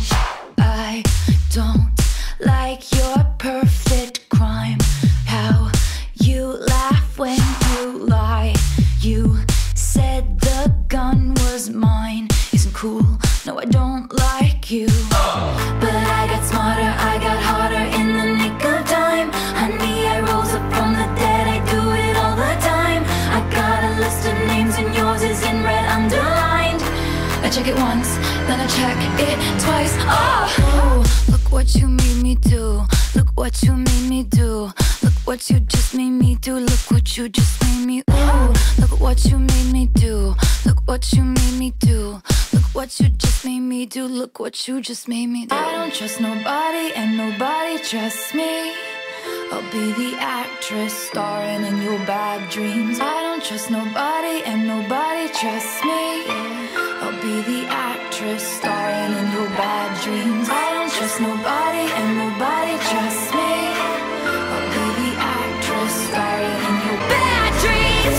I don't like your perfect crime. How you laugh when you lie. You said the gun was mine. Isn't cool, no I don't like you. But I got smarter, I got harder in the nick of time. Honey, I rose up from the dead, I do it all the time. I got a list of names and yours is in red underlined. I check it once, then I check it twice. Oh, look what you made me do. Look what you made me do. Look what you just made me do. Look what you just made me. Ooh, look what you made me do. Look what you made me do. Look what you just made me do. Look what you just made me do. I don't trust nobody and nobody trusts me. I'll be the actress starring in your bad dreams. I don't trust nobody and nobody trusts me. I'll be the actress starring in your bad dreams. I don't trust nobody and nobody trusts me. I'll be the actress starring in your bad dreams.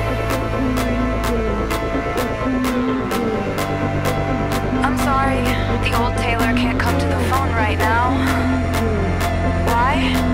I'm sorry, the old Taylor can't come to the phone right now. Why?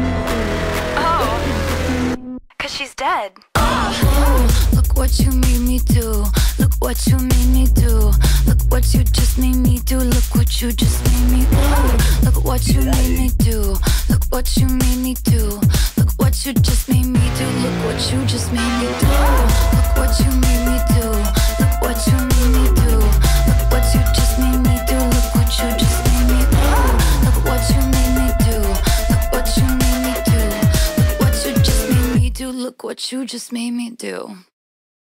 Oh, 'cause she's dead. Oh, look what you made me do. Look what you made me do. Look what you just made me do. Look what you just made me do. Look what you made me do. Look what you made me do. Look what you just made me do. Look what you just made me do. Look what you made me do. Look what you made me do. Look what you just made me do. Look what you just made me do. Look what you made me do. Look what you made me do. Look what you just made me do. Look what you just made me do.